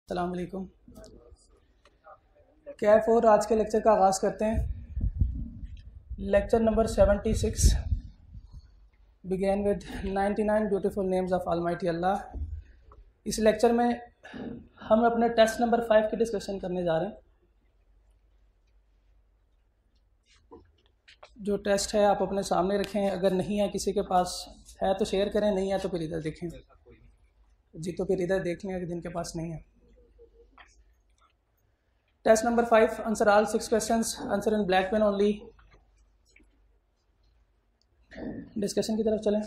अस्सलाम वालेकुम। कैफ और आज के लेक्चर का आगाज़ करते हैं। Lecture number 76 begin with 99 beautiful names of almighty Allah. इस लेक्चर में हम अपने टेस्ट नंबर 5 की डिस्कशन करने जा रहे हैं। जो टेस्ट है आप अपने सामने रखें, अगर नहीं है किसी के पास है तो शेयर करें, नहीं है तो फिर इधर देखें। जी तो फिर इधर देख लें अगर जिनके पास नहीं है। Test number 5, answer all 6 questions, answer in black pen only. Discussion की तरफ चलें।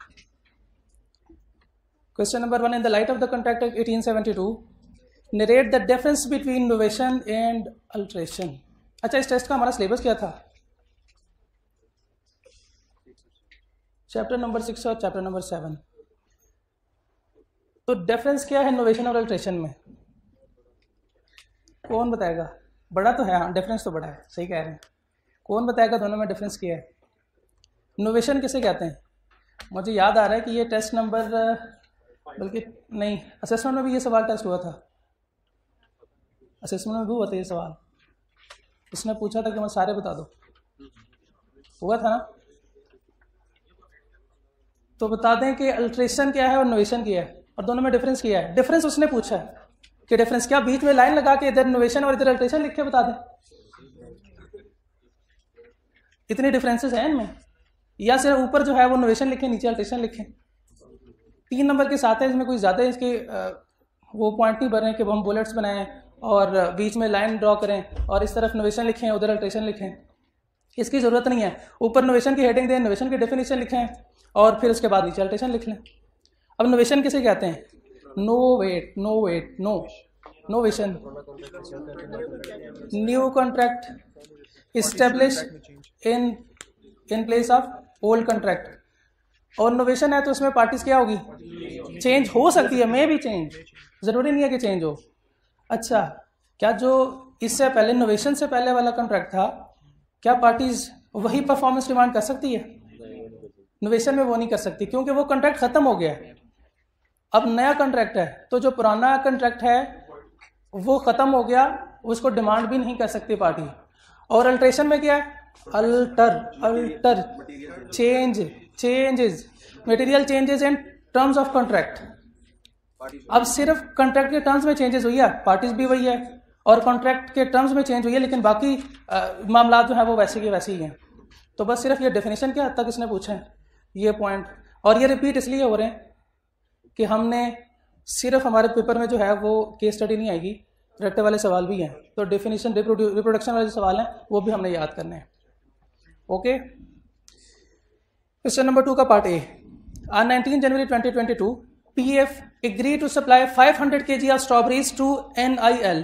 Question number 1, in the light of the contract act 1872 narrate the difference between innovation and alteration. अच्छा, इस टेस्ट का हमारा सिलेबस क्या था? चैप्टर नंबर 6 और चैप्टर नंबर 7। तो डिफरेंस क्या है इनोवेशन और अल्ट्रेशन में? कौन बताएगा? बड़ा तो है, हाँ डिफरेंस तो बड़ा है, सही कह रहे हैं। कौन बताएगा दोनों में डिफरेंस क्या है? इनोवेशन किसे कहते हैं? मुझे याद आ रहा है कि ये टेस्ट नंबर, बल्कि नहीं, असेसमेंट में भी ये सवाल टेस्ट हुआ था। असेसमेंट में भी हुआ था ये सवाल। उसने पूछा था कि मैं सारे बता दो, हुआ था ना? तो बता दें कि अल्ट्रेशन क्या है और इनोवेशन क्या है, और दोनों में डिफरेंस क्या है। डिफरेंस उसने पूछा है कि डिफरेंस क्या, बीच में लाइन लगा के इधर इनोवेशन और इधर अल्ट्रेशन लिख के बता दें। इतने डिफरेंसेस हैं इनमें, या सिर्फ ऊपर जो है वो इनोवेशन लिखें, नीचे अल्ट्रेशन लिखें। 3 नंबर के साथ है, इसमें कोई ज़्यादा इसके वो पॉइंट नहीं भर रहे हैं कि हम बुलेट्स बनाएं और बीच में लाइन ड्रॉ करें और इस तरफ इनोवेशन लिखें उधर अल्ट्रेशन लिखें। इसकी ज़रूरत नहीं है। ऊपर इनोवेशन की हेडिंग दें, इनोवेशन की डेफिनेशन लिखें और फिर उसके बाद नीचे अल्ट्रेशन लिख लें। अब इनोवेशन किसे कहते हैं? Novation, new contract establish in place of old contract. और इनोवेशन है तो उसमें पार्टीज क्या होगी? चेंज हो सकती है, मे भी चेंज, जरूरी नहीं है कि चेंज हो। अच्छा, क्या जो इससे पहले इनोवेशन से पहले वाला कॉन्ट्रैक्ट था, क्या पार्टीज वही परफॉर्मेंस डिमांड कर सकती है? इनोवेशन में वो नहीं कर सकती, क्योंकि वो कॉन्ट्रैक्ट खत्म हो गया है। अब नया कॉन्ट्रैक्ट है, तो जो पुराना कॉन्ट्रैक्ट है वो खत्म हो गया, उसको डिमांड भी नहीं कर सकती पार्टी। और अल्ट्रेशन में क्या है? Alter changes, material changes in terms of contract. अब सिर्फ कॉन्ट्रैक्ट के टर्म्स में चेंजेस हुई है, पार्टीज भी वही है और कॉन्ट्रैक्ट के टर्म्स में चेंज हुई है, लेकिन बाकी मामला जो है वो वैसे के वैसे ही हैं। तो बस सिर्फ ये डेफिनेशन के हद तक इसने पूछा है ये पॉइंट। और ये रिपीट इसलिए हो रहे हैं कि हमने सिर्फ हमारे पेपर में जो है वो केस स्टडी नहीं आएगी, रट्टे वाले सवाल भी हैं, तो डेफिनेशन रिप्रोडक्शन वाले सवाल हैं वो भी हमने याद करने हैं। ओके, क्वेश्चन नंबर 2 का part A. On 19 January 2022 PF agree to supply 500 kg of strawberries to NIL।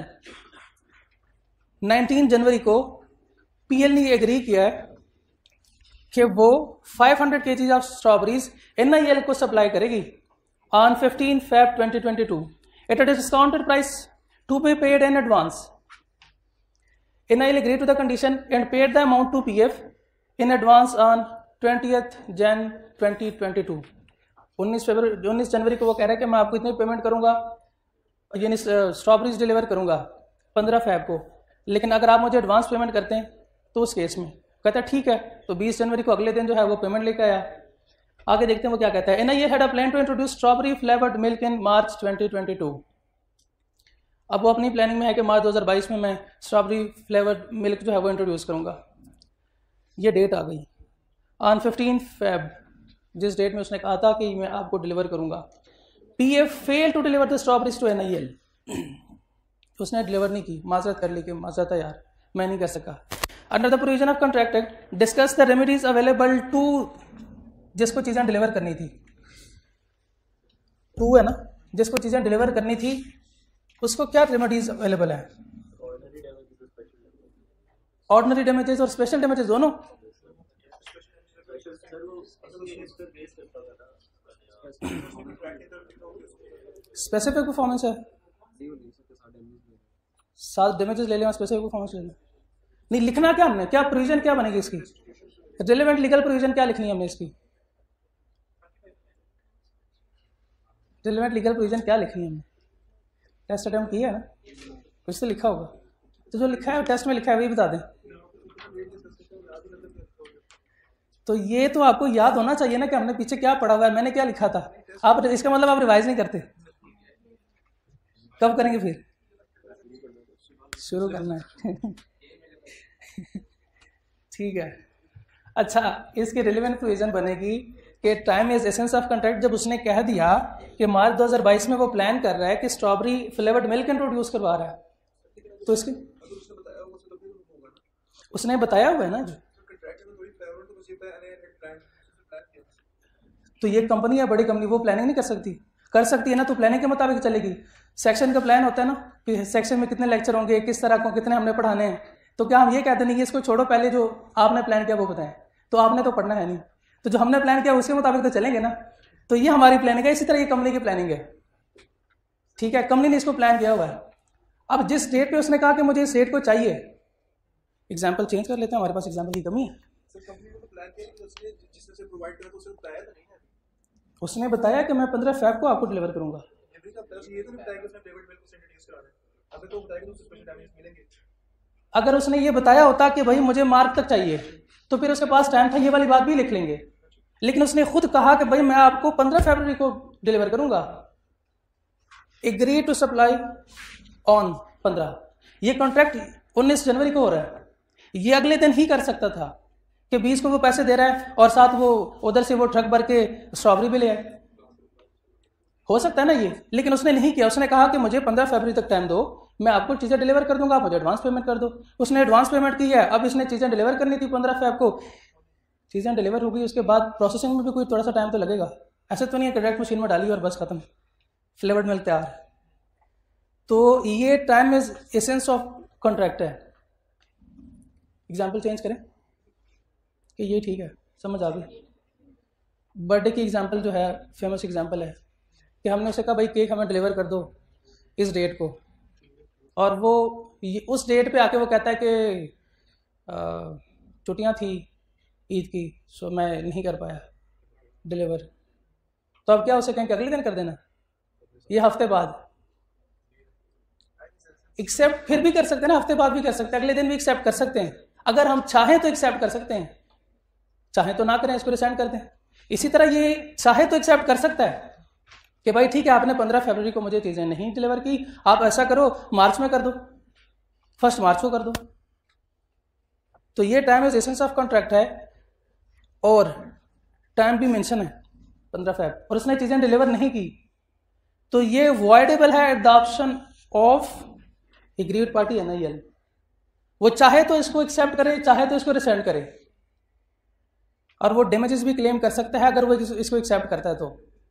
19 जनवरी को पीएल ने एग्री किया है कि वो 500 kg ऑफ स्ट्रॉबेरीज NIL को सप्लाई करेगी on 15 Feb 2022 at a discounted price to be paid in advance. NIL agreed to the condition and paid the amount to PF in advance on 20th Jan 2022. 19 जनवरी को वो कह रहा है कि मैं आपको इतनी पेमेंट करूंगा, यानी स्ट्रॉबेरीज डिलीवर करूंगा 15 फेब को, लेकिन अगर आप मुझे एडवांस पेमेंट करते हैं तो उस केस में कहता है ठीक है। तो 20 जनवरी को अगले दिन जो है वो पेमेंट लेकर आया। आगे देखते हैं वो क्या कहता है। NIL had a plan to introduce strawberry flavored milk in March 2022। अब वो अपनी प्लानिंग में है कि मार्च 2022 में मैं स्ट्रॉबेरी फ्लेवर्ड मिल्क जो है वो इंट्रोड्यूस करूंगा। ये डेट आ गई ऑन 15 फेब, जिस डेट में उसने कहा था कि मैं आपको डिलीवर करूंगा। PF fail to deliver the strawberries to NIL। उसने डिलीवर नहीं की, माजरत कर ली कि माजरत है यार, मैं नहीं कर सका। Under the provision of contract act discuss the remedies available to, जिसको चीज़ें डिलीवर करनी थी, टू है ना, जिसको चीज़ें डिलीवर करनी थी उसको क्या रेमेडीज अवेलेबल है? ऑर्डिनरी डैमेजेस और स्पेशल डैमेजेस दोनों। स्पेसिफिक परफॉर्मेंस है, 7 डैमेजेस ले लें, स्पेसिफिक परफॉर्मेंस ले लें। नहीं लिखना क्या हमने, क्या प्रोविजन क्या बनेगी इसकी, रिलेवेंट लीगल प्रोविजन क्या लिखनी है हमने इसकी, रिलेवेंट लीगल प्रोविजन क्या लिखनी है हमने? टेस्ट अटेम्प्ट किया है ना, कुछ तो लिखा होगा, तो जो लिखा है टेस्ट में लिखा है वही बता दें। तो ये तो आपको याद होना चाहिए ना कि हमने पीछे क्या पढ़ा हुआ है, मैंने क्या लिखा था। आप इसका मतलब आप रिवाइज नहीं करते, कब करेंगे फिर? शुरू करना है ठीक है। अच्छा, इसकी रिलेवेंट क्वेश्चन बनेगी कि time is essence of contract. जब उसने कह दिया कि मार्च 2022 में वो प्लान कर रहा है कि स्ट्रॉबेरी फ्लेवर्ड मिल्क इंट्रोड्यूस करवा रहा है, तो इसके उसने बताया हुआ है ना जो, तो ये कंपनी है बड़ी कंपनी, वो प्लानिंग नहीं कर सकती? कर सकती है ना, तो प्लानिंग के मुताबिक चलेगी। सेक्शन का प्लान होता है ना कि सेक्शन में कितने लेक्चर होंगे, किस तरह को, कितने हमने पढ़ाने हैं। तो क्या हम ये कहते नहीं कि इसको छोड़ो, पहले जो आपने प्लान किया वो बताएं, तो आपने तो पढ़ना है नहीं, तो जो हमने प्लान किया उसके मुताबिक तो चलेंगे ना। तो ये हमारी प्लानिंग है, इसी तरह ये कंपनी की प्लानिंग है, ठीक है। कंपनी ने इसको प्लान किया हुआ है। अब जिस डेट पे उसने कहा कि मुझे इस डेट को चाहिए, एग्जाम्पल चेंज कर लेते हैं, हमारे पास एग्जाम्पल की कमी है। उसने बताया कि मैं 15 फ़रवरी को आपको डिलीवर करूंगा। अगर उसने ये बताया होता कि भाई मुझे मार्च तक चाहिए, तो फिर उसके पास टाइम था, ये वाली बात भी लिख लेंगे। लेकिन उसने खुद कहा कि भाई मैं आपको 15 फरवरी को डिलीवर करूंगा। एग्री टू सप्लाई ऑन 15, ये कॉन्ट्रैक्ट 19 जनवरी को हो रहा है। ये अगले दिन ही कर सकता था कि 20 को वो पैसे दे रहा है और साथ वो उधर से वो ट्रक भर के स्ट्रॉबेरी भी ले आए, हो सकता है ना ये। लेकिन उसने नहीं किया, उसने कहा कि मुझे 15 फरवरी तक टाइम दो, मैं आपको चीज़ें डिलीवर कर दूंगा, आप मुझे एडवांस पेमेंट कर दो। उसने एडवांस पेमेंट की है। अब इसने चीज़ें डिलीवर करनी थी 15 फरवरी को, चीज़ें डिलीवर हो गई, उसके बाद प्रोसेसिंग में भी कोई थोड़ा सा टाइम तो लगेगा। ऐसे तो नहीं है डायरेक्ट मशीन में डाली और बस खत्म, फ्लेवर्ड मिल्क तैयार। तो ये time is essence of contract है। एग्जाम्पल चेंज करें कि ये ठीक है, समझ आ गई। बर्थडे की एग्जाम्पल जो है फेमस एग्जाम्पल है कि हमने उसे कहा भाई केक हमें डिलीवर कर दो इस डेट को, और वो उस डेट पे आके वो कहता है कि छुट्टियाँ थी ईद की, सो मैं नहीं कर पाया डिलीवर। तो अब क्या उसे कहें कि अगले दिन कर देना, ये हफ्ते बाद एक्सेप्ट फिर भी कर सकते हैं ना, हफ्ते बाद भी कर सकते हैं, अगले दिन भी एक्सेप्ट कर सकते हैं। अगर हम चाहें तो एक्सेप्ट कर सकते हैं, चाहें तो ना करें, इसको रिसेंड कर दें। इसी तरह ये चाहे तो एक्सेप्ट कर सकता है कि भाई ठीक है आपने 15 फरवरी को मुझे चीज़ें नहीं डिलीवर की, आप ऐसा करो मार्च में कर दो, 1 मार्च को कर दो। तो ये time is essence of contract है और टाइम भी मेंशन है 15 फरवरी, और उसने चीज़ें डिलीवर नहीं की, तो ये वॉइडेबल है at the option of aggrieved party NIL। वो चाहे तो इसको एक्सेप्ट करे, चाहे तो इसको रिसेंड करे, और वो डैमेजेस भी क्लेम कर सकता है अगर वो इसको एक्सेप्ट करता है। तो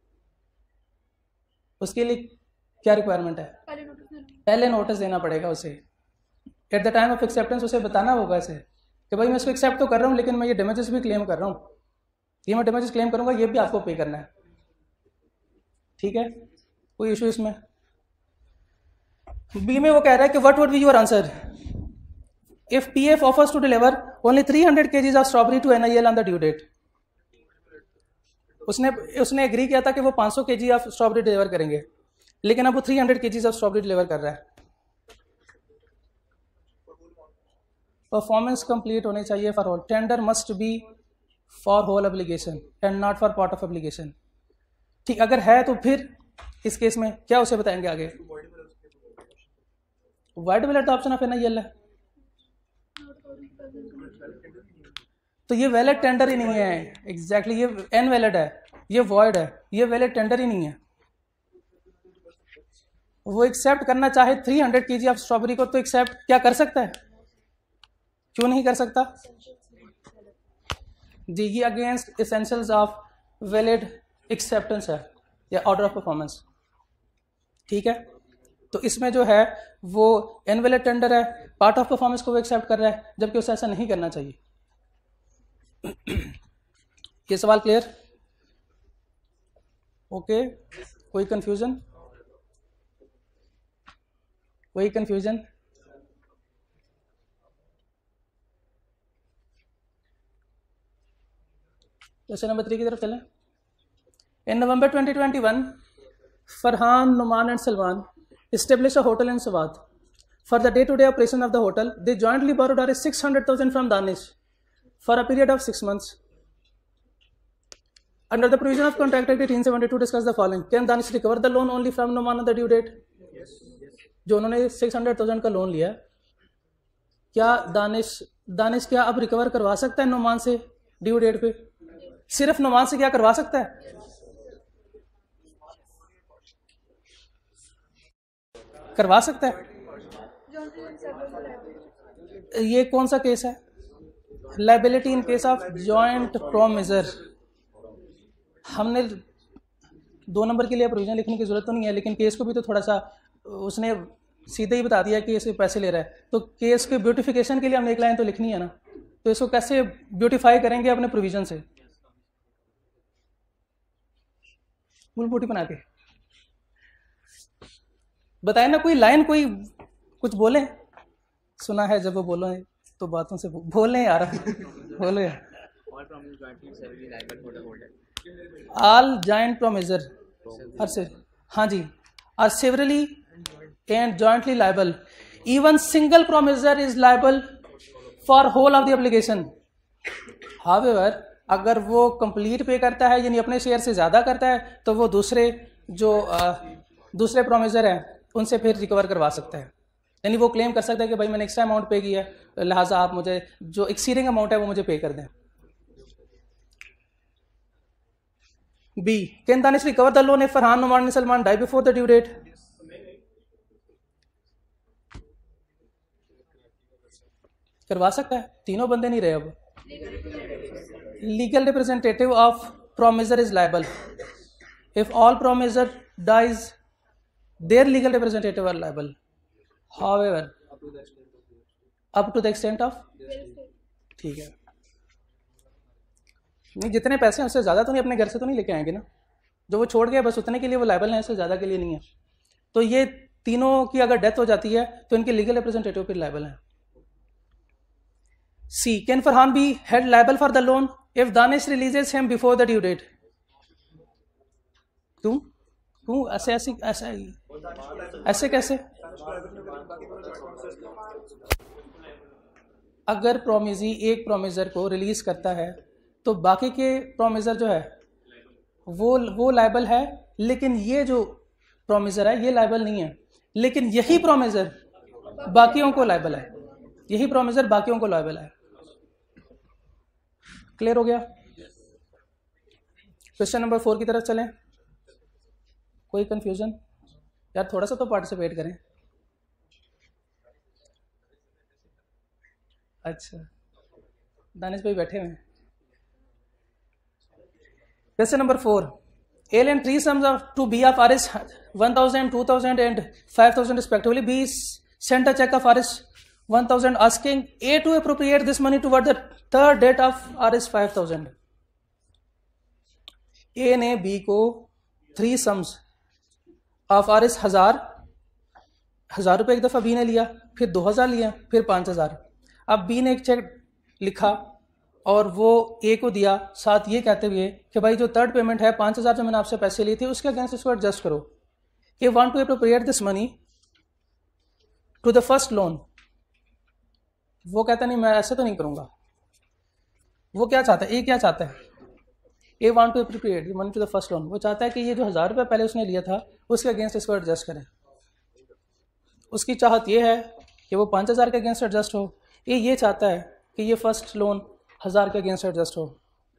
उसके लिए क्या रिक्वायरमेंट है? पहले नोटिस देना पड़ेगा उसे। At the time of acceptance उसे बताना होगा इसे कि भाई मैं इसको एक्सेप्ट तो कर रहा हूँ, लेकिन मैं ये डैमेजेस भी क्लेम कर रहा हूँ, ये मैं डैमेजेस क्लेम करूंगा, ये भी आपको पे करना है, ठीक है। कोई इशू इसमें? बी में वो कह रहा है कि what would be your answer if PF offers to deliver only 300 kgs of strawberry to NIL on the due date. उसने एग्री किया था कि वो 500 kg ऑफ स्ट्रॉबेरी डिलीवर करेंगे, लेकिन अब वो 300 kgs ऑफ स्ट्रॉबेरी डिलीवर कर रहा है। परफॉर्मेंस कंप्लीट होनी चाहिए for whole, tender must be for whole application and not for part of application. ठीक, अगर है तो फिर इस केस में क्या उसे बताएंगे आगे? Voidable at the option of NIL है, तो ये वैलिड टेंडर ही नहीं है। एग्जैक्टली ये इनवैलिड है, ये वॉइड है, ये वैलिड टेंडर ही नहीं है। वो एक्सेप्ट करना चाहे 300 kg ऑफ स्ट्रॉबेरी को, तो एक्सेप्ट क्या कर सकता है? क्यों नहीं कर सकता जी? ये against essentials of valid acceptance है या ऑर्डर ऑफ परफॉर्मेंस, ठीक है। तो इसमें जो है वो इनवैलिड टेंडर है, पार्ट ऑफ परफॉर्मेंस को वो एक्सेप्ट कर रहा है, जबकि उसे ऐसा नहीं करना चाहिए। ये सवाल क्लियर? ओके, कोई कंफ्यूजन? कोई कंफ्यूजन? क्वेश्चन नंबर 3 की तरफ चलें। In November 2021 Farhan, Numan and Salman established a hotel in Swat. For the day-to-day operation of the hotel, they jointly borrowed Rs 600,000 from Danish for a period of 6 months. Under the provision of Contract Act 1872, discuss the following. Can Danish recover the loan only from Noman on the due date? Yes. जो उन्होंने 600,000 का loan लिया, क्या दानिश क्या अब recover करवा सकता है नोमान से ड्यू डेट पे? सिर्फ नोमान से क्या करवा सकता है? करवा सकता है। ये कौन सा केस है? Liability in case of joint promisor. हमने 2 नंबर के लिए प्रोविजन लिखने की जरूरत तो नहीं है, लेकिन केस को भी तो थोड़ा सा उसने सीधे ही बता दिया कि इसे पैसे ले रहा है, तो केस के ब्यूटिफिकेशन के लिए हमने एक लाइन तो लिखनी है ना, तो इसको कैसे ब्यूटिफाई करेंगे अपने प्रोविजन से? मूल बूटी बना के बताए ना, कोई लाइन, कोई कुछ बोले। सुना है जब वो बोलो तो बातों से बोले यार, बोले यार। ऑल जॉइंट प्रोमिजर हाँ जी are severally and jointly liable. Even single promisor is liable for whole of the obligation. However, अगर वो कंप्लीट पे करता है यानी अपने शेयर से ज़्यादा करता है, तो वो दूसरे प्रोमिसर हैं उनसे फिर रिकवर करवा सकता है। यानी वो क्लेम कर सकता है कि भाई मैंने एक्स्ट्रा अमाउंट पे किया, लिहाजा आप मुझे जो एक्सीडिंग अमाउंट है वो मुझे पे कर दें। B, can Danish recover the loan if Farhan, Numan, Salman die before the due date? करवा सकता है, तीनों बंदे नहीं रहे अब। Legal representative of promisor is liable if all promisor dies, their legal representative are liable, however up to the extent of, ठीक है। नहीं, जितने पैसे हैं उससे ज़्यादा तो नहीं अपने घर से तो नहीं लेके आएंगे ना, जो वो छोड़ गए बस उतने के लिए वो लायबल हैं, इससे ज़्यादा के लिए नहीं है। तो ये तीनों की अगर डेथ हो जाती है तो इनके लीगल रिप्रेजेंटेटिव फिर लायबल हैं। C, can Farhan be held liable for the loan if Danish releases him before the due date? क्यों ऐसे कैसे? अगर प्रोमिजी एक प्रोमिसर को रिलीज करता है तो बाकी के प्रोमिसर जो है वो लायबल है, लेकिन ये जो प्रोमिसर है ये लायबल नहीं है, लेकिन यही प्रोमिसर बाकियों को लायबल है, यही प्रोमिसर बाकियों को लायबल है। क्लियर हो गया? क्वेश्चन नंबर 4 की तरफ चलें। कोई कंफ्यूजन? यार थोड़ा सा तो पार्टिसिपेट करें। अच्छा, दानिश भाई बैठे हुए। Question number 4, A and 3 sums of to B of Rs 1,000, 2,000 and 5,000 respectively. B sent a check of Rs 1,000 asking A to appropriate this money toward the third date of Rs 5,000. A ने B को 3 sums of Rs 1,000 रुपये एक दफ़ा B ने लिया, फिर 2,000 लिया, फिर 5,000। अब B ने एक चेक लिखा और वो A को दिया, साथ ये कहते हुए कि भाई जो थर्ड पेमेंट है 5,000 जो मैंने आपसे पैसे लिए थे उसके अगेंस्ट इसको एडजस्ट करो। A want to appropriate this money to the first loan. वो कहता नहीं मैं ऐसे तो नहीं करूंगा। वो क्या चाहता है? ए क्या चाहता है? A want to appropriate money to the first loan. वो चाहता है कि ये जो 1,000 रुपये पहले उसने लिया था उसके अगेंस्ट इसको एडजस्ट करें। उसकी चाहत ये है कि वो 5,000 के अगेंस्ट एडजस्ट हो। ये चाहता है कि ये फर्स्ट लोन 1,000 के अगेंस्ट एडजस्ट हो।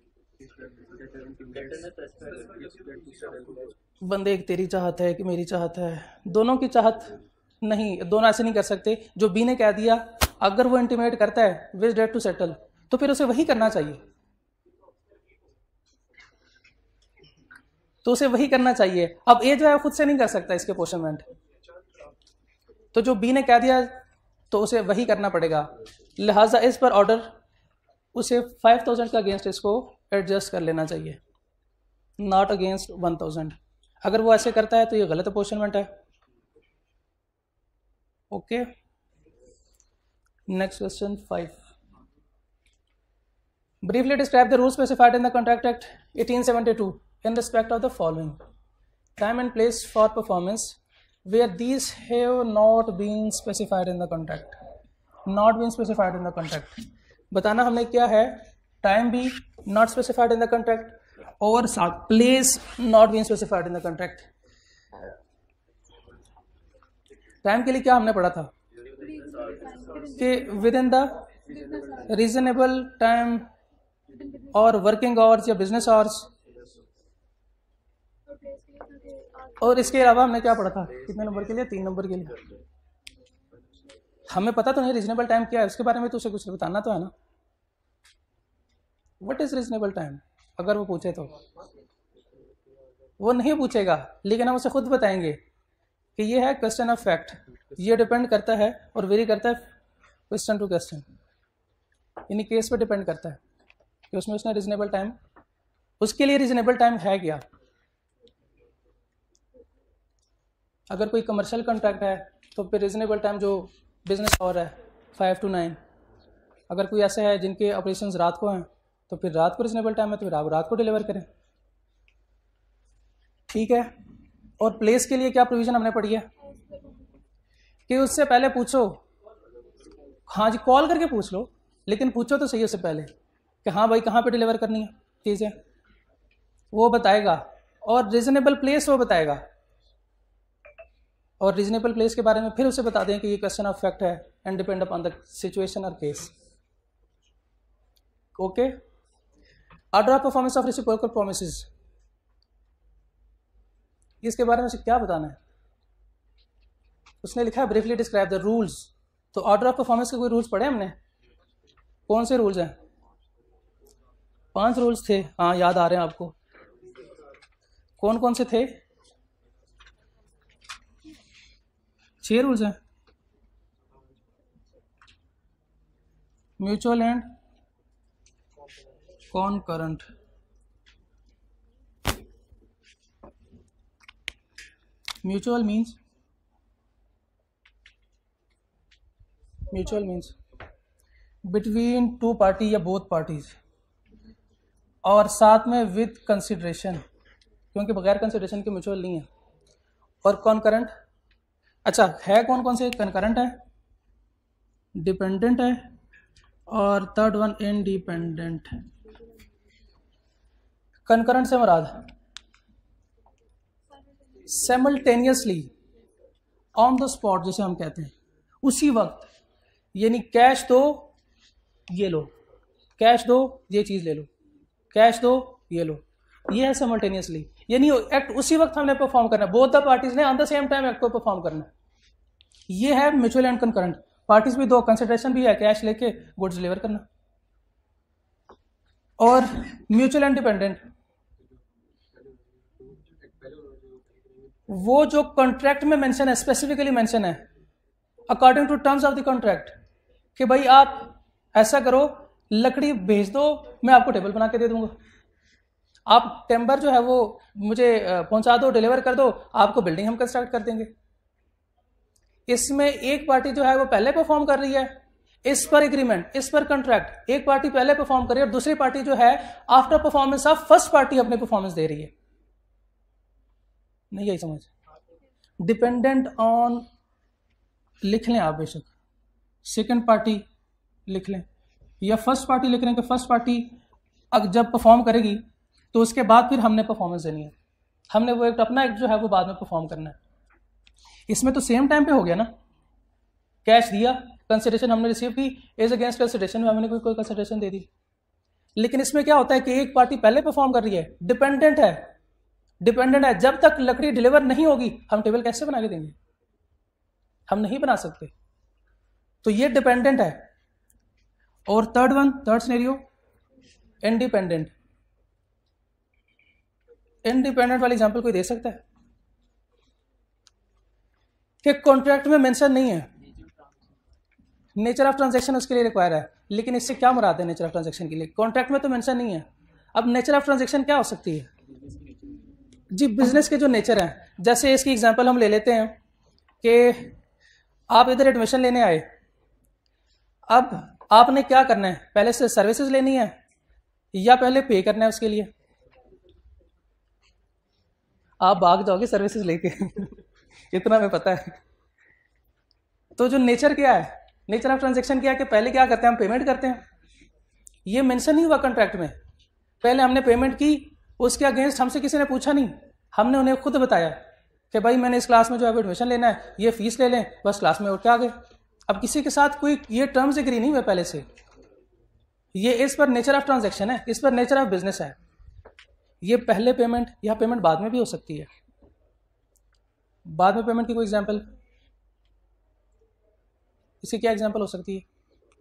बंदे एक तेरी चाहत है कि मेरी चाहत है, दोनों की चाहत नहीं, दोनों ऐसे नहीं कर सकते। जो बी ने कह दिया अगर वो इंटीमेट करता है विच डेट टू सेटल तो फिर उसे वही करना चाहिए, तो उसे वही करना चाहिए। अब ए जो है खुद से नहीं कर सकता इसके पोर्शनमेंट, तो जो बी ने कह दिया तो उसे वही करना पड़ेगा। लिहाजा इस पर ऑर्डर उसे 5,000 का अगेंस्ट इसको एडजस्ट कर लेना चाहिए, नॉट अगेंस्ट 1,000। अगर वो ऐसे करता है तो ये गलत अपोर्शनमेंट है। Okay, next question 5। Briefly describe the rules specified in the contract act 1872 in respect of the following: time and place for performance, where these have not been specified in the contract. Not been specified in the contract. बताना हमने क्या है, time भी not specified in the contract और place not been specified in the contract. Time के लिए क्या हमने पढ़ा था कि within the reasonable time और वर्किंग आवर्स या बिजनेस आवर्स. और इसके अलावा हमने क्या पढ़ा था, कितने नंबर के लिए, 3 नंबर के लिए. हमें पता तो नहीं रीजनेबल टाइम क्या है, उसके बारे में तो उसे कुछ बताना तो है ना. व्हाट इज रीजनेबल टाइम, अगर वो पूछे तो वो नहीं पूछेगा, लेकिन हम उसे खुद बताएंगे कि ये है क्वेश्चन ऑफ फैक्ट. ये डिपेंड करता है और वेरी करता है क्वेश्चन टू क्वेश्चन, यानी केस पे डिपेंड करता है कि उसमें उसने रीजनेबल टाइम, उसके लिए रीजनेबल टाइम है क्या. अगर कोई कमर्शियल कॉन्ट्रैक्ट है तो फिर रीजनेबल टाइम जो बिजनेस आवर है 5 to 9. अगर कोई ऐसे है जिनके ऑपरेशंस रात को हैं तो फिर रात को रीजनेबल टाइम है, तो फिर आप रात को डिलीवर करें. ठीक है. और प्लेस के लिए क्या प्रोविजन हमने पढ़ी है कि उससे पहले पूछो, हाँ जी कॉल करके पूछ लो, लेकिन पूछो तो सही उससे पहले कि हाँ भाई कहाँ पे डिलीवर करनी है चीज़ें, वो बताएगा. और रीजनेबल प्लेस वो बताएगा, और रीजनेबल प्लेस के बारे में फिर उसे बता दें कि ये क्वेश्चन ऑफ फैक्ट है and depend upon the situation और case. Okay. Order of performance of reciprocal promises, इसके बारे में उसे क्या बताना है. उसने लिखा है ब्रीफली डिस्क्राइब द रूल्स. तो ऑर्डर ऑफ परफॉर्मेंस के कोई रूल्स पढ़े हमने, कौन से रूल्स हैं, 5 रूल्स थे. हाँ याद आ रहे हैं आपको, कौन कौन से थे, 6 रूल्स हैं. Mutual and concurrent. Mutual means between 2 party या बोथ पार्टीज, और साथ में विद कंसिडरेशन, क्योंकि बगैर कंसिडरेशन के म्यूचुअल नहीं है. और कॉनकरेंट, अच्छा है कौन कौन से, कंकरेंट है, डिपेंडेंट है, और थर्ड वन इंडिपेंडेंट. कंकरेंट से मुराद साइमल्टेनियसली, ऑन द स्पॉट जिसे हम कहते हैं, उसी वक्त, यानी कैश दो ये लो, कैश दो ये चीज़ ले लो, कैश दो ये लो, ये है साइमल्टेनियसली, यानी एक्ट उसी वक्त हमने परफॉर्म करना है. बोथ द पार्टीज ने on the same time act को परफॉर्म करना है. ये है म्यूचुअल एंड कंकरेंट. पार्टीज भी 2, कंसिडरेशन भी है, कैश लेके गुड्स डिलीवर करना. और म्यूचुअल एंड डिपेंडेंट, वो जो कॉन्ट्रैक्ट में मेंशन है, स्पेसिफिकली मेंशन है according to terms of the contract कि भाई आप ऐसा करो, लकड़ी भेज दो, मैं आपको टेबल बना के दे दूंगा. आप टेम्बर जो है वो मुझे पहुंचा दो, डिलीवर कर दो, आपको बिल्डिंग हम कंस्ट्रक्ट कर देंगे. इसमें एक पार्टी जो है वो पहले परफॉर्म कर रही है, इस पर एग्रीमेंट, इस पर कॉन्ट्रैक्ट, एक पार्टी पहले परफॉर्म कर रही है और दूसरी पार्टी जो है after performance of first party अपने परफॉर्मेंस दे रही है. नहीं यही समझ. डिपेंडेंट ऑन लिख लें आप, बेशक सेकंड पार्टी लिख लें या फर्स्ट पार्टी लिख लें कि फर्स्ट पार्टी जब परफॉर्म करेगी तो उसके बाद फिर हमने परफॉर्मेंस देनी है, हमने वो एक अपना एक्ट जो है वो बाद में परफॉर्म करना है. इसमें तो सेम टाइम पे हो गया ना, कैश दिया, कंसिडरेशन हमने रिसीव की, एज अगेंस्ट कंसिडरेशन में हमने कोई कंसिडरेशन दे दी. लेकिन इसमें क्या होता है कि एक पार्टी पहले परफॉर्म कर रही है, डिपेंडेंट है, जब तक लकड़ी डिलीवर नहीं होगी हम टेबल कैसे बना के देंगे, हम नहीं बना सकते. तो ये डिपेंडेंट है. और थर्ड सिनेरियो इंडिपेंडेंट. इंडिपेंडेंट वाली एग्जांपल कोई दे सकता है कि कॉन्ट्रैक्ट में मेंशन नहीं है, नेचर ऑफ ट्रांजैक्शन उसके लिए रिक्वायर है, लेकिन इससे क्या मुराद है नेचर ऑफ ट्रांजैक्शन के लिए, कॉन्ट्रैक्ट में तो मेंशन नहीं है. अब नेचर ऑफ ट्रांजैक्शन क्या हो सकती है जी, बिजनेस के जो नेचर है. जैसे इसकी एग्जांपल हम ले लेते हैं कि आप इधर एडमिशन लेने आए, अब आपने क्या करना है, पहले से सर्विसेज लेनी है या पहले पे करना है उसके लिए. आप भाग जाओगे सर्विसेज लेके इतना हमें पता है। तो जो नेचर क्या है, नेचर ऑफ ट्रांजेक्शन क्या है कि पहले क्या करते हैं, हम पेमेंट करते हैं। ये मेंशन नहीं हुआ कॉन्ट्रैक्ट में, पहले हमने पेमेंट की, उसके अगेंस्ट हमसे किसी ने पूछा नहीं, हमने उन्हें खुद बताया कि भाई मैंने इस क्लास में जो है एडमिशन लेना है, ये फीस ले लें, बस क्लास में उठ के आ गए। अब किसी के साथ कोई ये टर्म्स एग्री नहीं हुए पहले से। ये इस पर नेचर ऑफ ट्रांजैक्शन है, इस पर नेचर ऑफ बिजनेस है। ये पहले पेमेंट या पेमेंट बाद में भी हो सकती है। बाद में पेमेंट की कोई एग्जांपल, इसकी क्या एग्जांपल हो सकती है?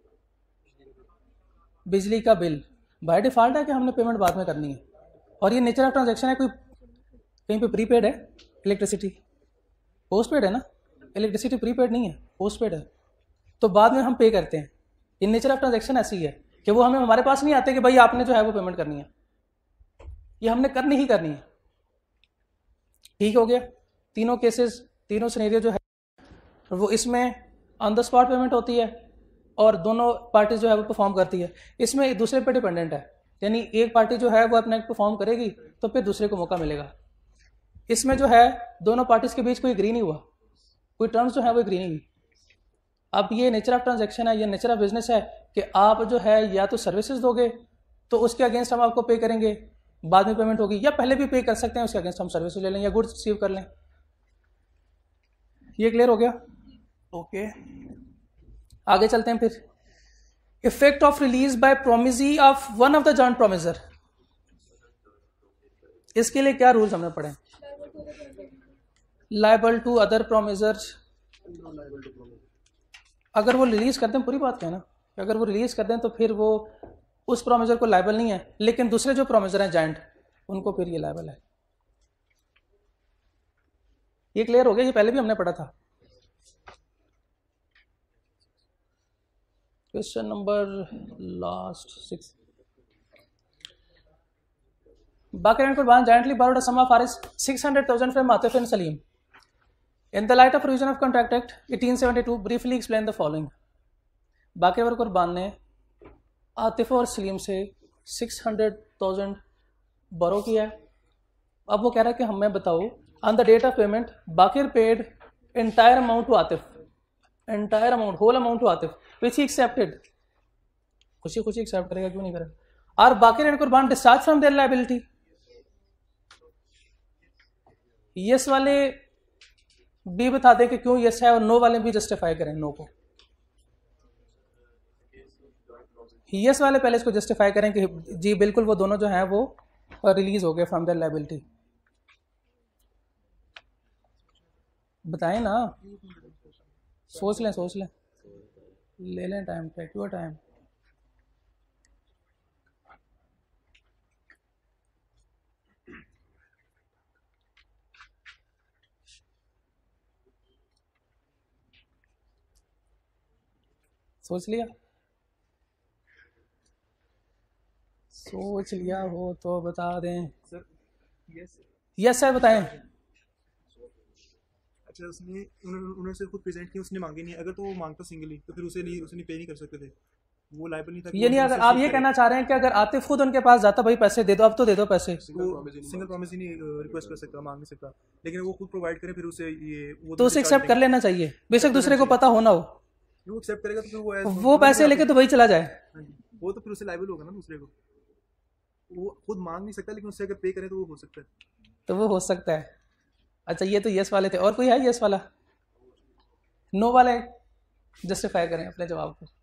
बिजली का बिल बाय डिफॉल्ट है कि हमने पेमेंट बाद में करनी है, और ये नेचर ऑफ ट्रांजैक्शन है। कोई कहीं पे प्रीपेड है इलेक्ट्रिसिटी, पोस्ट पेड है ना, इलेक्ट्रिसिटी प्रीपेड नहीं है, पोस्ट पेड है, तो बाद में हम पे करते हैं। ये नेचर ऑफ ट्रांजैक्शन ऐसी है कि वो हमें हमारे पास नहीं आते कि भाई आपने जो है वो पेमेंट करनी है, ये हमने करनी ही करनी है। ठीक हो गया। तीनों केसेस, तीनों सिनेरियो जो है वो इसमें ऑन द स्पॉट पेमेंट होती है और दोनों पार्टी जो है वो परफॉर्म करती है। इसमें एक दूसरे पर डिपेंडेंट है, यानी एक पार्टी जो है वो अपना एक परफॉर्म करेगी तो फिर दूसरे को मौका मिलेगा। इसमें जो है दोनों पार्टीज के बीच कोई एग्री नहीं हुआ, कोई टर्म्स जो है वो एग्री नहीं हुई। अब ये नेचर ऑफ ट्रांजैक्शन है, ये नेचर ऑफ बिजनेस है कि आप जो है या तो सर्विसेज दोगे तो उसके अगेंस्ट हम आपको पे करेंगे, बाद में पेमेंट होगी, या पहले भी पे कर सकते हैं, उसके अगेंस्ट हम सर्विस ले लें या गुड्स रिसीव कर लें। ये क्लियर हो गया? ओके, आगे चलते हैं फिर। Effect of release by promisee of one of the joint promisor, इसके लिए क्या रूल्स हमने पढ़े? लायबल टू अदर प्रोमिसर्स, अगर वो रिलीज करते हैं, पूरी बात क्या है ना, अगर वो रिलीज करते हैं तो फिर वो उस प्रोमिसर को लायबल नहीं है, लेकिन दूसरे जो प्रोमिसर हैं जॉइंट, उनको फिर ये लायबल है। ये क्लियर हो गया? ये पहले भी हमने पढ़ा था। Question number last 6, Bakr and Qurban jointly borrowed a sum of Rs 600,000 from Atif and Salim. In the light of provision of Contract Act 1872, briefly explain the following. Bakr और कुर्बान ने आतिफ और सलीम से 600,000 बोरो किया है। अब वो कह रहा है कि हमें बताओ, on the date of payment Bakr paid entire amount to Atif, entire amount, whole amount to Atif, which he accepted, खुशी खुशी एक्सेप्ट करेगा, क्यों नहीं करेगा। और Bakr and Qurban discharge from their liability, yes वाले भी बता दें कि क्यों यस है, और नो वाले भी जस्टिफाई करें नो को। यस वाले पहले इसको जस्टिफाई करें कि जी बिल्कुल वो दोनों जो हैं वो रिलीज हो गए फ्रॉम द लायबिलिटी। बताएं ना, सोच लें, सोच लें, ले लें टाइम, टेक योर टाइम। सोच लिया? सोच लिया हो तो बता दें। सर यस सर बताएं। अच्छा, उसने उन्होंने से खुद प्रेजेंट किया, उसने मांगे नहीं, अगर तो वो मांगता सिंगली तो फिर उसने पे नहीं कर सकते थे, वो लायबल नहीं था। ये नहीं, अगर आप ये कहना चाह रहे हैं कि अगर आतिफ खुद उनके पास जाता, भाई पैसे दे दो, अब तो दे दो पैसे, सिंगल प्रॉमिस ही नहीं रिक्वेस्ट कर सकता, मांग नहीं सकता, लेकिन वो खुद प्रोवाइड करे फिर उसे ये वो तो उसे एक्सेप्ट कर लेना चाहिए, बेशक दूसरे को पता होना हो। वो एक्सेप्ट करेगा तो फिर वो पैसे लेके तो वही चला जाए, वो तो फिर उसे लायबल होगा ना दूसरे को। वो खुद मांग नहीं सकता, लेकिन उससे अगर पे करे तो वो हो सकता है, तो वो हो सकता है। अच्छा, ये तो यस वाले थे, और कोई है यस वाला? नो वाले जस्टिफाई करें अपने जवाब को।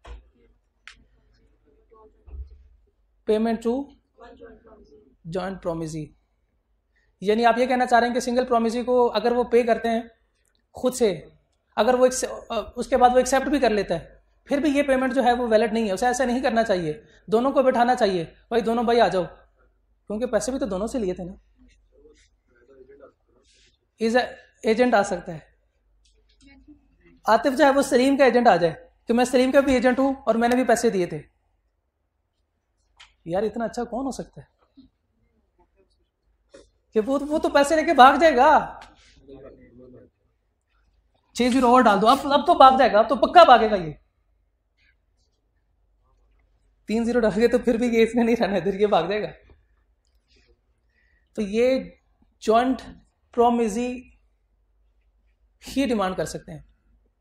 पेमेंट टू जॉइंट प्रोमिसी, यानी आप ये कहना चाह रहे हैं कि सिंगल प्रोमिसी को अगर वो पे करते हैं खुद से, अगर वो उसके बाद वो एक्सेप्ट भी कर लेता है, फिर भी ये पेमेंट जो है वो वैलिड नहीं है, उसे ऐसा नहीं करना चाहिए, दोनों को बैठाना चाहिए, भाई दोनों भाई आ जाओ, क्योंकि पैसे भी तो दोनों से लिए थे ना। एजेंट आ सकता है, आतिफ जो है वो सलीम का एजेंट आ जाए कि मैं सलीम का भी एजेंट हूं और मैंने भी पैसे दिए थे। यार इतना अच्छा कौन हो सकता है कि वो तो पैसे लेके भाग जाएगा। 6 0 और डाल दो, अब तो भाग जाएगा, अब तो पक्का भागेगा ये। 3 0 डाल गए तो फिर भी ये इसने नहीं रहना इधर, ये भाग जाएगा। तो ये जॉइंट प्रोमिसी ही डिमांड कर सकते हैं।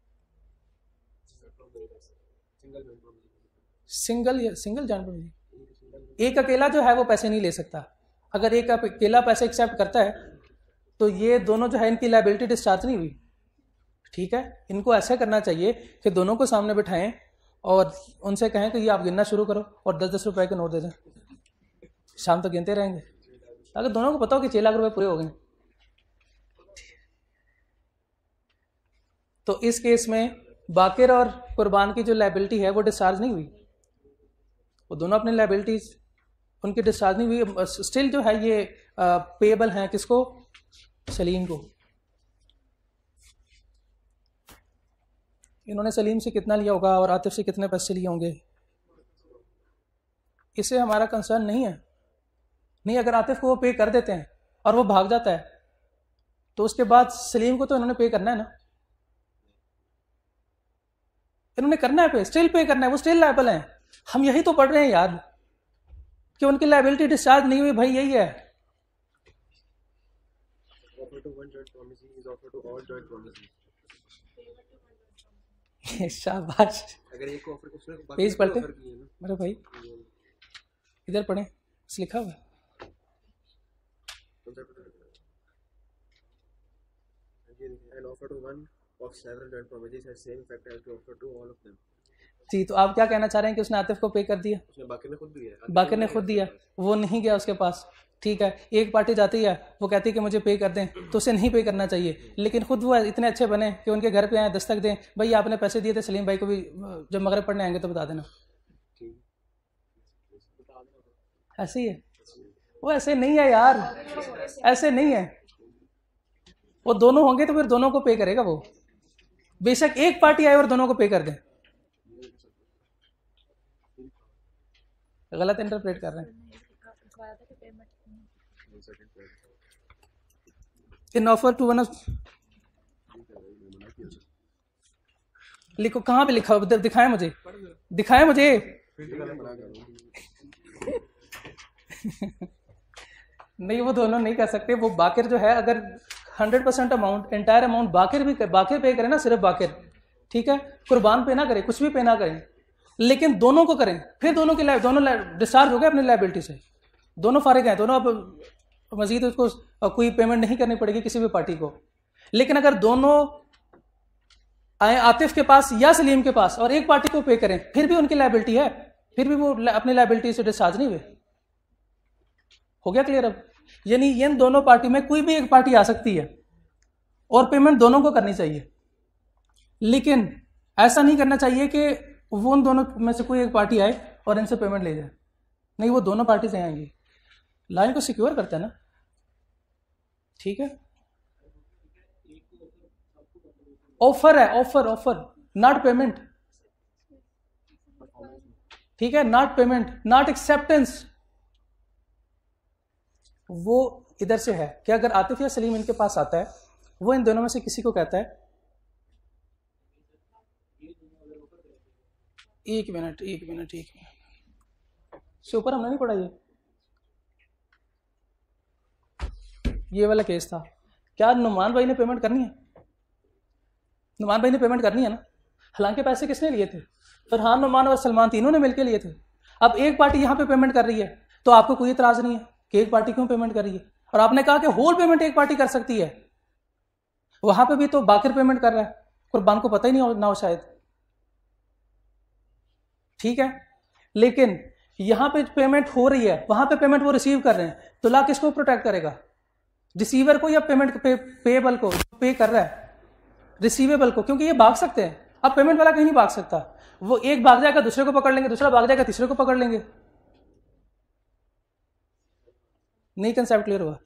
सिंगल जॉइंट प्रोविजन, एक अकेला जो है वो पैसे नहीं ले सकता। अगर एक अकेला पैसे एक्सेप्ट करता है तो ये दोनों जो है इनकी लायबिलिटी डिस्चार्ज नहीं हुई। ठीक है, इनको ऐसा करना चाहिए कि दोनों को सामने बिठाएं और उनसे कहें कि ये आप गिनना शुरू करो और 10-10 रुपए के नोट दे दें, शाम तक गिनते रहेंगे ताकि दोनों को पता हो कि 6 लाख रुपए पूरे हो गए। तो इस केस में बाकिर और कुर्बान की जो लायबिलिटी है वो डिस्चार्ज नहीं हुई, वो दोनों अपनी लायबिलिटीज उनकी डिस्चार्ज नहीं हुई, स्टिल जो है ये पेएबल हैं किसको, सलीम को। इन्होंने सलीम से कितना लिया होगा और आतिफ से कितने पैसे लिए होंगे, इससे हमारा कंसर्न नहीं है। नहीं, अगर आतिफ को वो पे कर देते हैं और वो भाग जाता है तो उसके बाद सलीम को तो इन्होंने पे करना है ना, इन्होंने करना है पे, स्टिल पे करना है, वो स्टिल लायबल हैं। हम यही तो पढ़ रहे हैं याद कि उनकी लायबिलिटी डिस्चार्ज नहीं हुई, भाई यही है। शाबाश, पेज पढ़ते मेरे भाई, इधर पढ़े, लिखा हुआ है। जी, तो आप क्या कहना चाह रहे हैं कि उसने आतिफ को पे कर दिया? बाकिर ने खुद दिया, वो नहीं गया उसके पास। ठीक है, एक पार्टी जाती है, वो कहती है कि मुझे पे कर दें, तो उसे नहीं पे करना चाहिए, लेकिन खुद वो इतने अच्छे बने कि उनके घर पे आए, दस्तक दें, भाई आपने पैसे दिए थे सलीम भाई को भी, जब मगरिब पढ़ने आएंगे तो बता देना। ऐसे ही है वो, ऐसे नहीं है यार, ऐसे नहीं है। वो दोनों होंगे तो फिर दोनों को पे करेगा वो, बेशक एक पार्टी आए और दोनों को पे कर दे। गलत इंटरप्रेट कर रहे हैं। इन ऑफर टू वन, लिखो कहां पे लिखा हो, दिखाएं मुझे, दिखाएं मुझे। नहीं, वो दोनों नहीं कर सकते। वो बाकिर जो है, अगर 100% अमाउंट, एंटायर अमाउंट बाकिर पे करे ना, सिर्फ बाकिर, ठीक है, कुर्बान पे ना करे, कुछ भी पे ना करें, लेकिन दोनों को करें, फिर दोनों डिस्चार्ज हो गए अपनी लायबिलिटी से, दोनों फारिग हैं, दोनों अब मजीद उसको कोई पेमेंट नहीं करनी पड़ेगी किसी भी पार्टी को। लेकिन अगर दोनों आए आतिफ के पास या सलीम के पास और एक पार्टी को पे करें, फिर भी उनकी लायबिलिटी है, फिर भी वो अपनी लायबिलिटी से डिस्चार्ज नहीं हुए। हो गया क्लियर? अब यानी इन दोनों पार्टी में कोई भी एक पार्टी आ सकती है और पेमेंट दोनों को करनी चाहिए, लेकिन ऐसा नहीं करना चाहिए कि वो उन दोनों में से कोई एक पार्टी आए और इनसे पेमेंट ले जाए। नहीं, वो दोनों पार्टी से आएंगी, लाइन को सिक्योर करता है ना। ठीक है, ऑफर है, ऑफर नॉट पेमेंट। ठीक है, नॉट पेमेंट, नॉट एक्सेप्टेंस। वो इधर से है कि अगर आतिफ या सलीम इनके पास आता है, वो इन दोनों में से किसी को कहता है, एक मिनट से ऊपर हमने नहीं पढ़ा ये वाला केस था। क्या नुमान भाई ने पेमेंट करनी है? नुमान भाई ने पेमेंट करनी है ना, हालांकि पैसे किसने लिए थे? फरहान, नुमान और सलमान तीनों ने मिलकर लिए थे। अब एक पार्टी यहां पे पेमेंट कर रही है तो आपको कोई इतराज नहीं है कि एक पार्टी क्यों पेमेंट कर रही है, और आपने कहा कि होल पेमेंट एक पार्टी कर सकती है। वहां पे भी तो बाकिर पेमेंट कर रहा है, कुर्बान को पता ही नहीं ना हो शायद। ठीक है, लेकिन यहां पे पेमेंट हो रही है, वहां पे पेमेंट वो रिसीव कर रहे हैं, तो ला किसको प्रोटेक्ट करेगा? रिसीवर को या पेमेंट पेएबल को? पे कर रहा है रिसीवेबल को, क्योंकि ये भाग सकते हैं। अब पेमेंट वाला कहीं नहीं भाग सकता, वो एक भाग जाएगा दूसरे को पकड़ लेंगे, दूसरा भाग जाएगा तीसरे को पकड़ लेंगे। नहीं, कंसेप्ट क्लियर हुआ?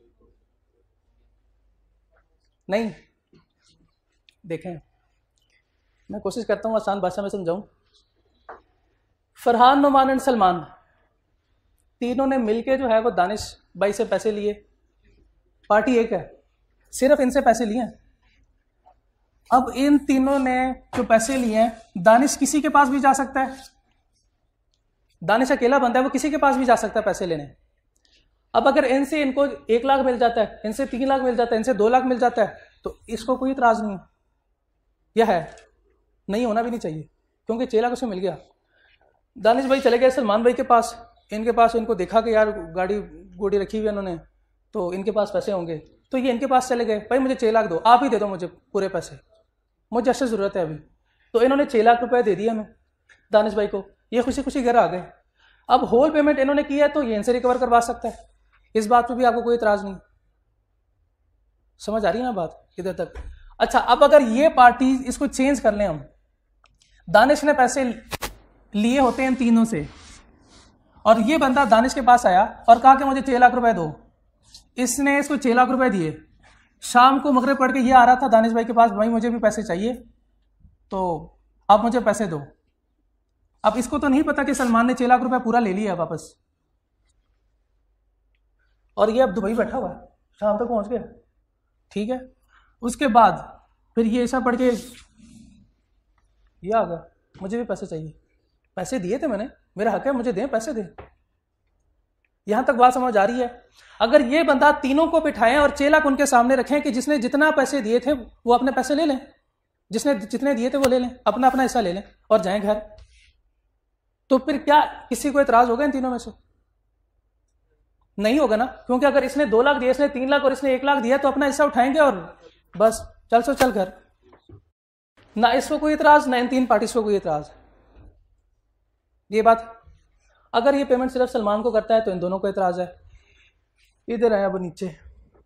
नहीं, देखें मैं कोशिश करता हूं आसान भाषा में समझाऊं। फरहान, नुमान एंड सलमान तीनों ने मिलके जो है वो दानिश भाई से पैसे लिए, पार्टी एक है, सिर्फ इनसे पैसे लिए हैं। अब इन तीनों ने जो पैसे लिए हैं, दानिश किसी के पास भी जा सकता है, दानिश अकेला बंदा है, वो किसी के पास भी जा सकता है पैसे लेने। अब अगर इनसे इनको 1 लाख मिल जाता है, इनसे 3 लाख मिल जाता है, इनसे 2 लाख मिल जाता है, तो इसको कोई इतराज़ नहीं है, यह है, नहीं होना भी नहीं चाहिए, क्योंकि 6 लाख उसे मिल गया। दानिश भाई चले गए सलमान भाई के पास, इनके पास, इनको देखा कि यार गाड़ी गोड़ी रखी हुई है उन्होंने, तो इनके पास पैसे होंगे, तो ये इनके पास चले गए, भाई मुझे 6 लाख दो, आप ही दे दो मुझे पूरे पैसे, मुझे ऐसे ज़रूरत है अभी। तो इन्होंने 6 लाख रुपए दे दिए हमें दानिश भाई को, ये खुशी खुशी घर आ गए। अब होल पेमेंट इन्होंने की है तो ये इनसे रिकवर करवा सकता है, इस बात पे भी आपको कोई इतराज़ नहीं। समझ आ रही है ना बात इधर तक? अच्छा, अब अगर ये पार्टी इसको चेंज कर लें हम, दानिश ने पैसे लिए होते हैं इन तीनों से, और ये बंदा दानिश के पास आया और कहा कि मुझे 6 लाख रुपए दो, इसने इसको 6 लाख रुपए दिए, शाम को मगरिब पढ़ के ये आ रहा था दानिश भाई के पास, भाई मुझे भी पैसे चाहिए तो आप मुझे पैसे दो। अब इसको तो नहीं पता कि सलमान ने 6 लाख रुपए पूरा ले लिया वापस, और ये अब दुबई बैठा हुआ है, शाम तक पहुंच गया, ठीक है। उसके बाद फिर ये ऐसा पढ़ के ये आ गया, मुझे भी पैसे चाहिए, पैसे दिए थे मैंने, मेरा हक है, मुझे दें, पैसे दें। यहां तक बात समझ आ रही है? अगर ये बंदा तीनों को बिठाएं और 6 लाख उनके सामने रखें कि जिसने जितना पैसे दिए थे वो अपने पैसे ले लें, जिसने जितने दिए थे वो ले लें, अपना अपना हिस्सा ले लें और जाएं घर, तो फिर क्या किसी को एतराज होगा इन तीनों में से? नहीं होगा ना, क्योंकि अगर इसने 2 लाख दिए, इसने 3 लाख और इसने 1 लाख दिया, तो अपना हिस्सा उठाएंगे और बस चल सो चल घर। ना इसको कोई इतराज, ना इन 3 पार्टीज को कोई इतराज। ये बात, अगर ये पेमेंट सिर्फ सलमान को करता है तो इन दोनों को इतराज है। इधर आया अब नीचे,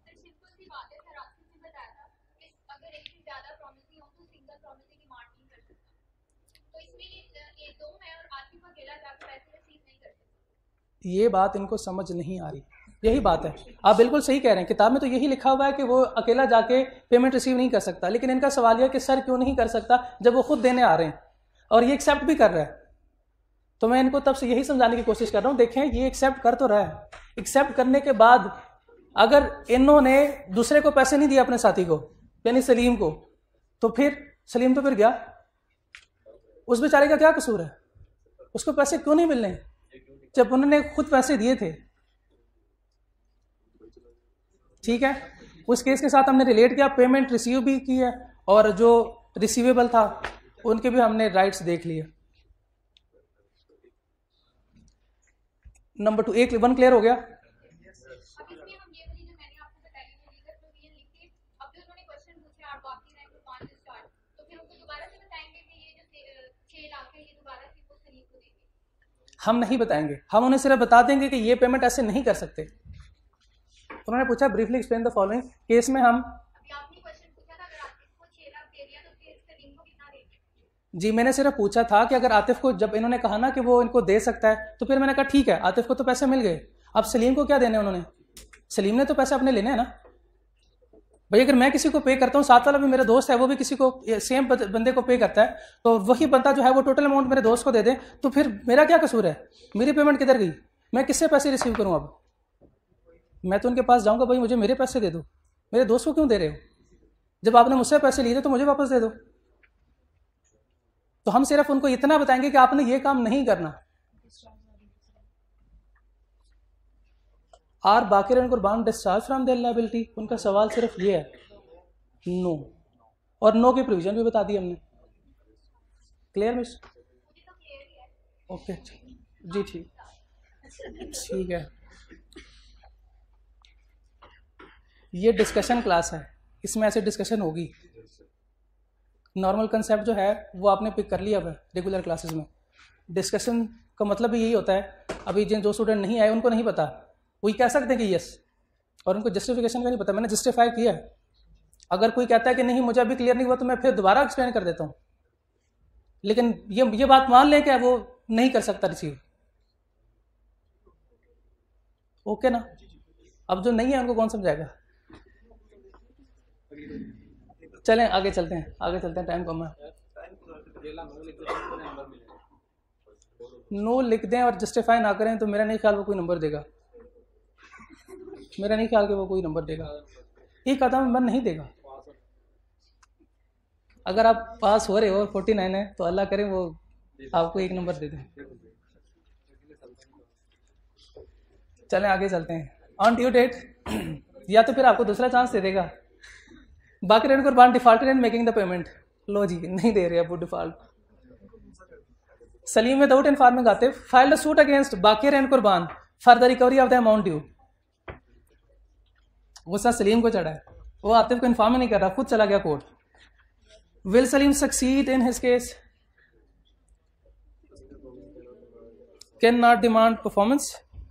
ये बात इनको समझ नहीं आ रही, यही बात है। आप बिल्कुल सही कह रहे हैं, किताब में तो यही लिखा हुआ है कि वो अकेला जाके पेमेंट रिसीव नहीं कर सकता, लेकिन इनका सवाल यह कि सर क्यों नहीं कर सकता जब वो खुद देने आ रहे हैं और ये एक्सेप्ट भी कर रहा है। तो मैं इनको तब से यही समझाने की कोशिश कर रहा हूँ, देखें ये एक्सेप्ट कर तो रहा है, एक्सेप्ट करने के बाद अगर इन्होंने दूसरे को पैसे नहीं दिए अपने साथी को, यानी सलीम को, तो फिर सलीम तो फिर गया, उस बेचारे का क्या कसूर है? उसको पैसे क्यों नहीं मिलने जब उन्होंने खुद पैसे दिए थे? ठीक है, उस केस के साथ हमने रिलेट किया, पेमेंट रिसीव भी की है और जो रिसीवेबल था उनके भी हमने राइट्स देख लिए। नंबर 2 1 क्लियर हो गया? हम नहीं बताएंगे, हम उन्हें सिर्फ बता देंगे कि ये पेमेंट ऐसे नहीं कर सकते। उन्होंने पूछा briefly explain the following, case में हम जी, मैंने सिर्फ पूछा था कि अगर आतिफ को, जब इन्होंने कहा ना कि वो इनको दे सकता है, तो फिर मैंने कहा ठीक है, आतिफ को तो पैसे मिल गए, अब सलीम को क्या देने उन्होंने? सलीम ने तो पैसे अपने लेने हैं ना भाई। अगर मैं किसी को पे करता हूँ, साथ वाला भी मेरा दोस्त है, वो भी किसी को सेम बंदे को पे करता है, तो वही बंदा जो है वो टोटल अमाउंट मेरे दोस्त को दे दे, तो फिर मेरा क्या कसूर है? मेरी पेमेंट किधर गई? मैं किससे पैसे रिसीव करूँ? अब मैं तो उनके पास जाऊँगा, भाई मुझे मेरे पैसे दे दो, मेरे दोस्त को क्यों दे रहे हो? जब आपने मुझसे पैसे लिए थे तो मुझे वापस दे दो। तो हम सिर्फ उनको इतना बताएंगे कि आपने ये काम नहीं करना। Are Bakr and Qurban discharge from their liability, उनका सवाल सिर्फ ये है, नो, और नो की प्रोविजन भी बता दी हमने। Clear miss? ओके जी, ठीक है। ये डिस्कशन क्लास है, इसमें ऐसे डिस्कशन होगी। नॉर्मल कंसेप्ट जो है वो आपने पिक कर लिया है रेगुलर क्लासेस में। डिस्कशन का मतलब भी यही होता है, अभी जिन जो स्टूडेंट नहीं आए उनको नहीं पता, वही कह सकते हैं कि यस, और उनको जस्टिफिकेशन का नहीं पता, मैंने जस्टिफाई किया है। अगर कोई कहता है कि नहीं मुझे अभी क्लियर नहीं हुआ, तो मैं फिर दोबारा एक्सप्लेन कर देता हूँ, लेकिन ये बात मान लें कि वो नहीं कर सकता रिसीव। ओके ना? अब जो नहीं है उनको कौन समझाएगा? चलें आगे चलते हैं, टाइम कम है। नो लिख दें और जस्टिफाई ना करें तो मेरा नहीं ख्याल वो कोई नंबर देगा, एक आधा नंबर नहीं देगा। अगर आप पास हो रहे हो 49 है तो अल्लाह करे वो आपको 1 नंबर दे दें। चलें आगे चलते हैं। ऑन ड्यू डेट या तो फिर आपको दूसरा चांस दे देगा, बाकी रेन Qurban defaulted and making the payment, लो जी नहीं दे रहे अब वो default. Salim without informing Atif file the suit against Bakr and Qurban for the recovery of the amount due. गुस्सा सलीम को चढ़ा है, वो आतिफ को इन्फॉर्म ही नहीं कर रहा, खुद चला गया court. Will Salim succeed in his case, can not demand performance.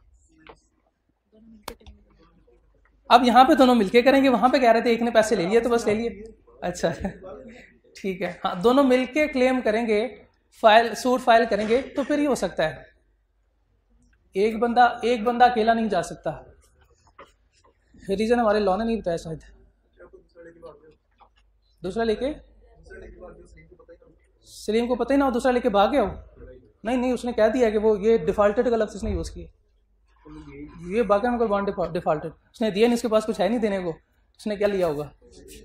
अब यहां पे दोनों मिलके करेंगे, वहां पे कह रहे थे एक ने पैसे ले लिए तो बस ले लिए। अच्छा ठीक है, हाँ दोनों मिलके क्लेम करेंगे, फाइल सूट फाइल करेंगे तो फिर ही हो सकता है। एक बंदा अकेला नहीं जा सकता। रीजन हमारे लॉ ने नहीं बताया शायद। दूसरा लेके सलीम को पता ही ना हो, दूसरा लेके भाग गया हो। नहीं उसने कह दिया कि वो ये डिफॉल्टेड का लफ्ज़ इसने यूज़ किया, ये बाकी में बॉन्ड डिफॉल्टेड उसने दिया नहीं, इसके पास कुछ है नहीं देने को, उसने क्या लिया होगा।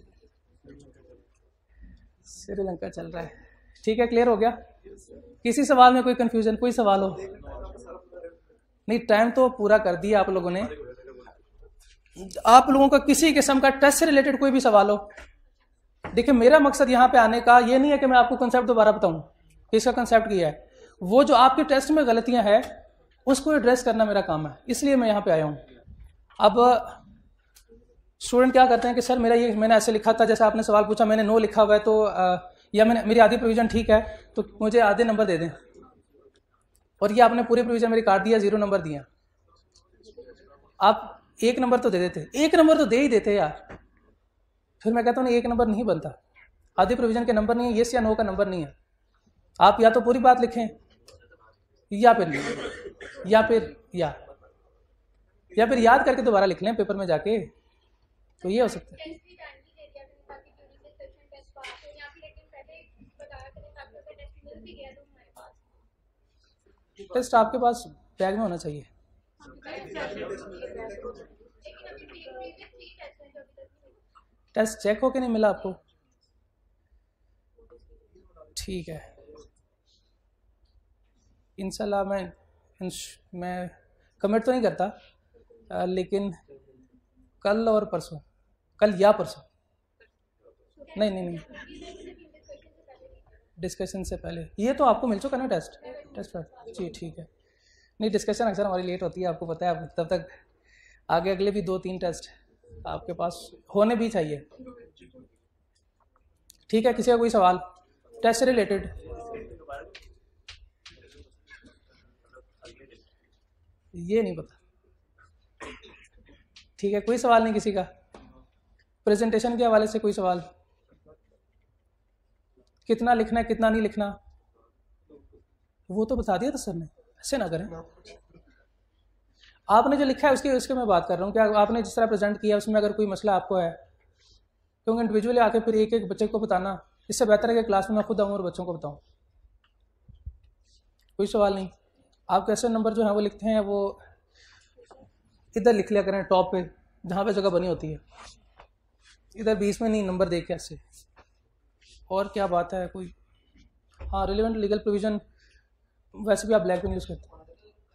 श्रीलंका चल रहा है, ठीक है क्लियर हो गया। किसी सवाल में कोई कंफ्यूजन, कोई सवाल हो? नहीं टाइम तो पूरा कर दिया आप लोगों ने। आप लोगों का किसी किस्म का टेस्ट से रिलेटेड कोई भी सवाल हो, देखिए मेरा मकसद यहाँ पे आने का ये नहीं है कि मैं आपको कंसेप्ट दोबारा बताऊं, इसका कंसेप्ट किया है, वो जो आपके टेस्ट में गलतियां हैं उसको एड्रेस करना मेरा काम है, इसलिए मैं यहाँ पे आया हूँ। अब स्टूडेंट क्या करते हैं कि सर मेरा ये मैंने ऐसे लिखा था, जैसे आपने सवाल पूछा मैंने नो लिखा हुआ है तो या मैंने मेरी आधी प्रोविजन ठीक है तो मुझे आधे नंबर दे दें, और ये आपने पूरी प्रोविजन मेरी काट दिया, 0 नंबर दिया। आप 1 नंबर तो दे देते, 1 नंबर तो दे ही देते यार। फिर मैं कहता हूँ 1 नंबर नहीं बनता, आधी प्रोविजन के नंबर नहीं है, येस या नो का नंबर नहीं है। आप या तो पूरी बात लिखें या फिर नहीं, या फिर याद करके दोबारा लिख लें पेपर में जाके, तो ये हो सकता है। टेस्ट आपके पास बैग में होना चाहिए। टेस्ट चेक होके नहीं मिला आपको? ठीक है इंशाल्लाह मैं कमिट तो नहीं करता, लेकिन कल और परसों, कल या परसों, नहीं डिस्कशन से पहले। ये तो आपको मिल चुका ना टेस्ट पर जी, ठीक है। नहीं डिस्कशन अक्सर हमारी लेट होती है, आपको पता है, तब तक आगे अगले भी 2-3 टेस्ट आपके पास होने भी चाहिए। ठीक है, किसी का कोई सवाल टेस्ट से रिलेटेड? ये नहीं पता, ठीक है कोई सवाल नहीं किसी का? प्रेजेंटेशन के हवाले से कोई सवाल? कितना लिखना है कितना नहीं लिखना वो तो बता दिया था सर ने, ऐसे ना करें। आपने जो लिखा है उसके मैं बात कर रहा हूँ, क्या आपने जिस तरह प्रेजेंट किया उसमें अगर कोई मसला आपको है, क्योंकि इंडिविजुअली आके फिर एक बच्चे को बताना, इससे बेहतर है कि क्लास में मैं खुद आऊँ और बच्चों को बताऊँ। कोई सवाल नहीं? आप क्वेश्चन नंबर जो है वो लिखते हैं वो इधर लिख लिया करें टॉप पे, जहाँ पे जगह बनी होती है, इधर बीच में नहीं, नंबर देख के ऐसे। और क्या बात है कोई? हाँ रिलेवेंट लीगल प्रोविजन वैसे भी आप ब्लैक पेन यूज़ करते हैं।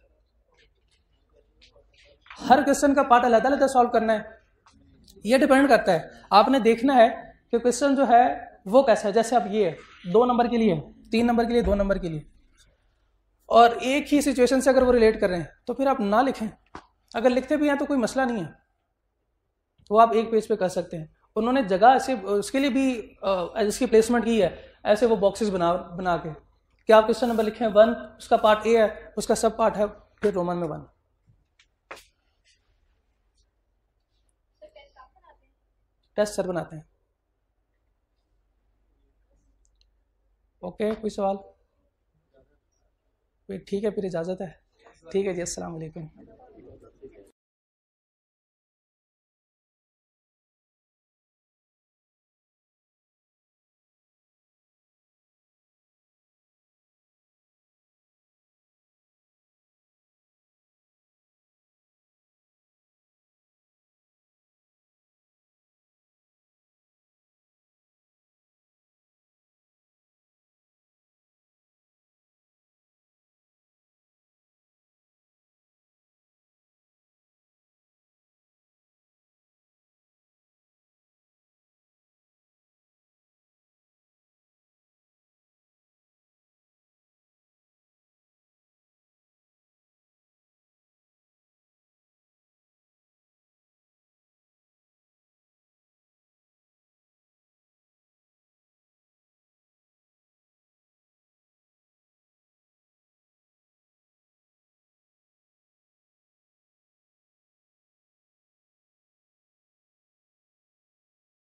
हर क्वेश्चन का पार्ट अलग अलग सॉल्व करना है, ये डिपेंड करता है, आपने देखना है कि क्वेश्चन जो है वो कैसा है। जैसे आप ये 2 नंबर के लिए, 3 नंबर के लिए, 2 नंबर के लिए, और एक ही सिचुएशन से अगर वो रिलेट कर रहे हैं तो फिर आप ना लिखें। अगर लिखते भी हैं तो कोई मसला नहीं है, वो आप एक पेज पे कर सकते हैं। उन्होंने जगह ऐसे उसके लिए भी इसकी प्लेसमेंट की है, ऐसे वो बॉक्सेस बना के कि आप क्वेश्चन नंबर लिखें 1, उसका पार्ट ए है, उसका सब पार्ट है फिर रोमन में 1। टेस्ट सर बनाते हैं। ओके कोई सवाल? ठीक है फिर इजाज़त है। ठीक है जी, अस्सलाम वालेकुम।